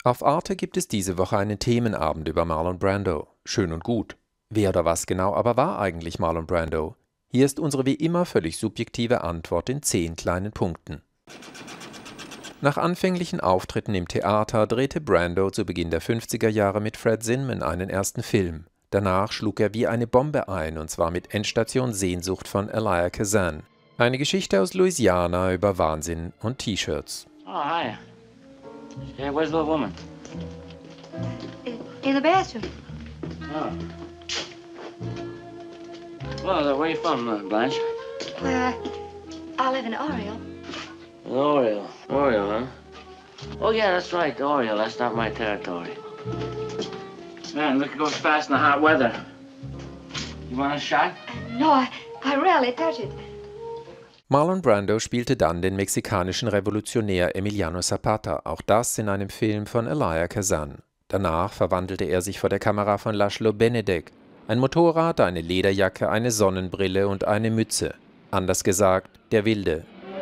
Auf Arte gibt es diese Woche einen Themenabend über Marlon Brando. Schön und gut. Wer oder was genau aber war eigentlich Marlon Brando? Hier ist unsere wie immer völlig subjektive Antwort in 10 kleinen Punkten. Nach anfänglichen Auftritten im Theater drehte Brando zu Beginn der 50er Jahre mit Fred Zinman einen ersten Film. Danach schlug er wie eine Bombe ein, und zwar mit Endstation Sehnsucht von Elia Kazan. Eine Geschichte aus Louisiana über Wahnsinn und T-Shirts. Oh, hi. Hey, where's the little woman? In the bathroom. Oh. Well, where are you from, Blanche? I live in Oriole. Oriole. Oriole, huh? Oh, yeah, that's right, Oriole. That's not my territory. Man, look, it goes fast in the hot weather. You want a shot? No, I rarely touch it. Marlon Brando spielte dann den mexikanischen Revolutionär Emiliano Zapata, auch das in einem Film von Elia Kazan. Danach verwandelte er sich vor der Kamera von Laszlo Benedek. Ein Motorrad, eine Lederjacke, eine Sonnenbrille und eine Mütze. Anders gesagt, der Wilde.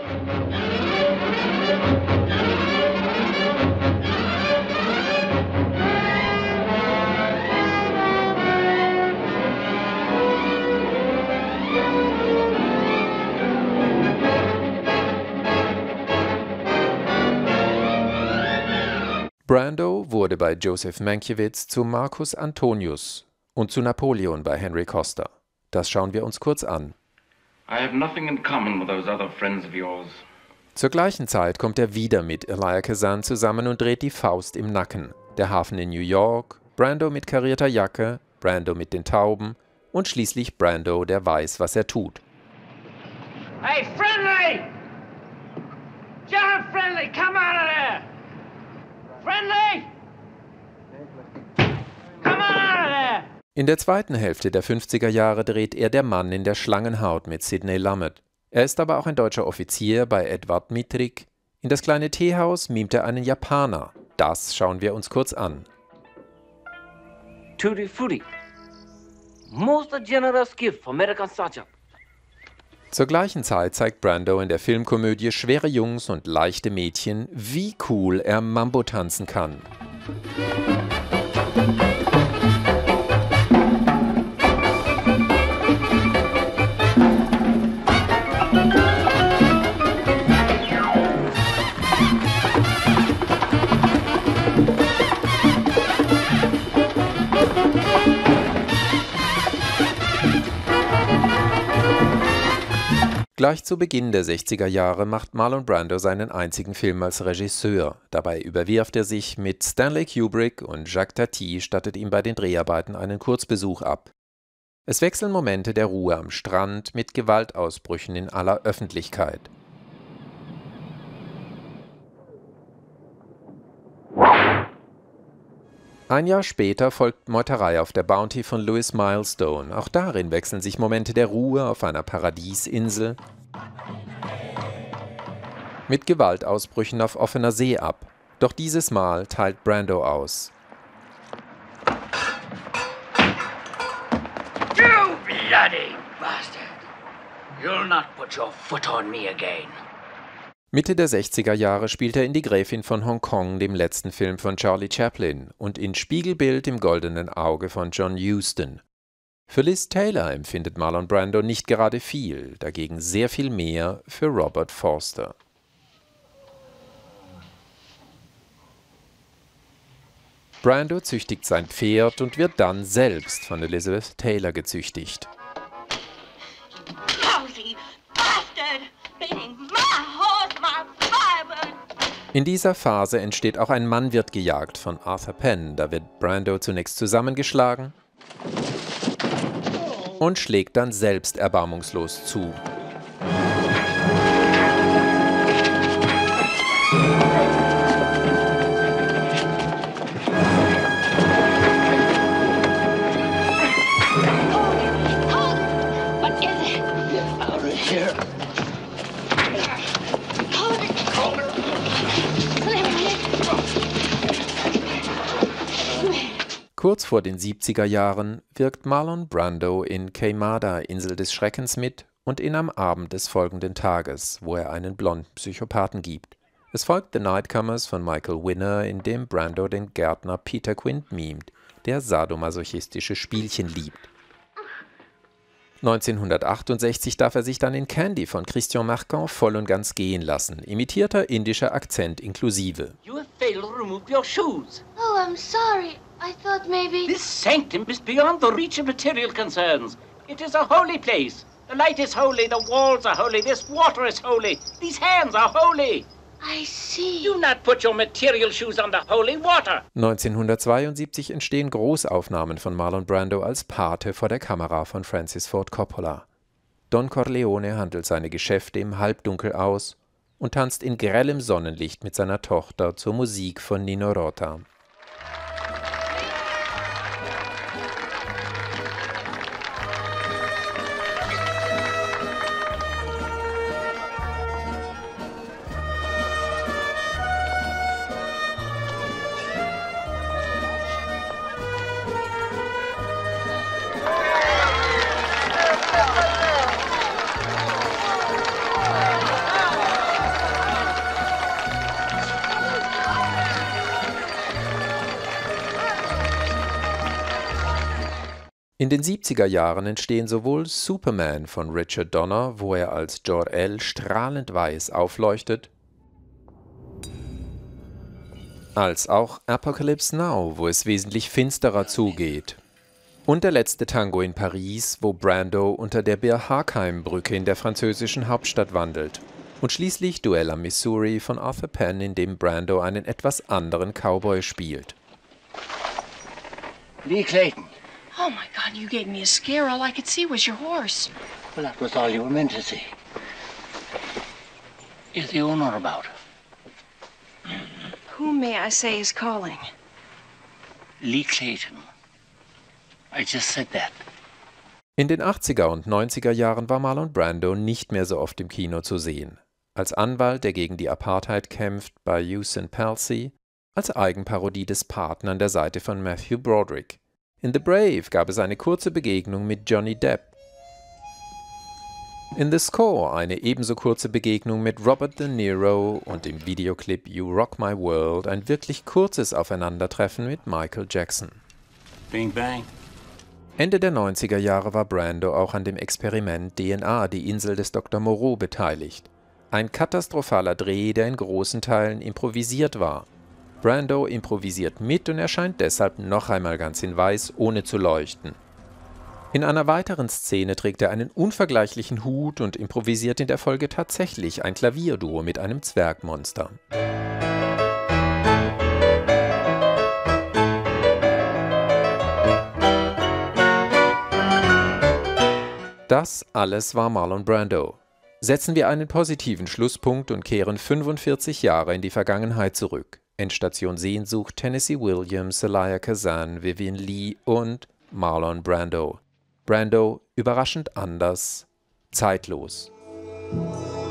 Brando wurde bei Joseph Mankiewicz zu Marcus Antonius und zu Napoleon bei Henry Costa. Das schauen wir uns kurz an. I have nothing in common with those other friends of yours. Zur gleichen Zeit kommt er wieder mit Elia Kazan zusammen und dreht Die Faust im Nacken. Der Hafen in New York, Brando mit karierter Jacke, Brando mit den Tauben und schließlich Brando, der weiß, was er tut. Hey, Friendly! John Friendly, come out of there! Friendly! Come on out of there! In der zweiten Hälfte der 50er Jahre dreht er Der Mann in der Schlangenhaut mit Sidney Lumet. Er ist aber auch ein deutscher Offizier bei Edvard Mittrick. In Das kleine Teehaus mimt er einen Japaner. Das schauen wir uns kurz an. Tutti frutti. Most generous gift for American Sergeant. Zur gleichen Zeit zeigt Brando in der Filmkomödie Schwere Jungs und leichte Mädchen, wie cool er Mambo tanzen kann. Gleich zu Beginn der 60er Jahre macht Marlon Brando seinen einzigen Film als Regisseur. Dabei überwirft er sich mit Stanley Kubrick und Jacques Tati stattet ihm bei den Dreharbeiten einen Kurzbesuch ab. Es wechseln Momente der Ruhe am Strand mit Gewaltausbrüchen in aller Öffentlichkeit. Ein Jahr später folgt Meuterei auf der Bounty von Louis Milestone. Auch darin wechseln sich Momente der Ruhe auf einer Paradiesinsel mit Gewaltausbrüchen auf offener See ab. Doch dieses Mal teilt Brando aus. You bloody bastard! You'll not put your foot on me again. Mitte der 60er Jahre spielt er in Die Gräfin von Hongkong, dem letzten Film von Charlie Chaplin, und in Spiegelbild im goldenen Auge von John Huston. Für Liz Taylor empfindet Marlon Brando nicht gerade viel, dagegen sehr viel mehr für Robert Forster. Brando züchtigt sein Pferd und wird dann selbst von Elizabeth Taylor gezüchtigt. In dieser Phase entsteht auch Ein Mann wird gejagt von Arthur Penn. Da wird Brando zunächst zusammengeschlagen und schlägt dann selbst erbarmungslos zu. Kurz vor den 70er Jahren wirkt Marlon Brando in Queimada, Insel des Schreckens mit und in Am Abend des folgenden Tages, wo er einen blonden Psychopathen gibt. Es folgt The Nightcomers von Michael Winner, in dem Brando den Gärtner Peter Quint mimt, der sadomasochistische Spielchen liebt. 1968 darf er sich dann in Candy von Christian Marquand voll und ganz gehen lassen, imitierter indischer Akzent inklusive. You have failed to remove your shoes. Oh, I'm sorry. I thought maybe... This sanctum is beyond the reach of material concerns. It is a holy place. The light is holy, the walls are holy, this water is holy, these hands are holy. I see. Do not put your material shoes on the holy water. 1972 entstehen Großaufnahmen von Marlon Brando als Pate vor der Kamera von Francis Ford Coppola. Don Corleone handelt seine Geschäfte im Halbdunkel aus und tanzt in grellem Sonnenlicht mit seiner Tochter zur Musik von Nino Rota. In den 70er Jahren entstehen sowohl Superman von Richard Donner, wo er als Jor-El strahlend weiß aufleuchtet, als auch Apocalypse Now, wo es wesentlich finsterer zugeht. Und Der letzte Tango in Paris, wo Brando unter der Bir-Hakeim-Brücke in der französischen Hauptstadt wandelt. Und schließlich Duell am Missouri von Arthur Penn, in dem Brando einen etwas anderen Cowboy spielt. Lee Clayton. Oh my God, you gave me a scare. All I could see was your horse. Well, that was all you were meant to see. Is the owner about? Who, may I say, is calling? Lee Clayton. I just said that. In den 80er und 90er Jahren war Marlon Brando nicht mehr so oft im Kino zu sehen. Als Anwalt, der gegen die Apartheid kämpft, bei Hughes & Palsy, als Eigenparodie des Paten an der Seite von Matthew Broderick. In The Brave gab es eine kurze Begegnung mit Johnny Depp. In The Score eine ebenso kurze Begegnung mit Robert De Niro und im Videoclip You Rock My World ein wirklich kurzes Aufeinandertreffen mit Michael Jackson. Bing bang. Ende der 90er Jahre war Brando auch an dem Experiment DNA, die Insel des Dr. Moreau, beteiligt. Ein katastrophaler Dreh, der in großen Teilen improvisiert war. Brando improvisiert mit und erscheint deshalb noch einmal ganz in Weiß, ohne zu leuchten. In einer weiteren Szene trägt er einen unvergleichlichen Hut und improvisiert in der Folge tatsächlich ein Klavierduo mit einem Zwergmonster. Das alles war Marlon Brando. Setzen wir einen positiven Schlusspunkt und kehren 45 Jahre in die Vergangenheit zurück. Endstation Sehnsucht, Tennessee Williams, Elia Kazan, Vivien Leigh und Marlon Brando. Brando überraschend anders, zeitlos.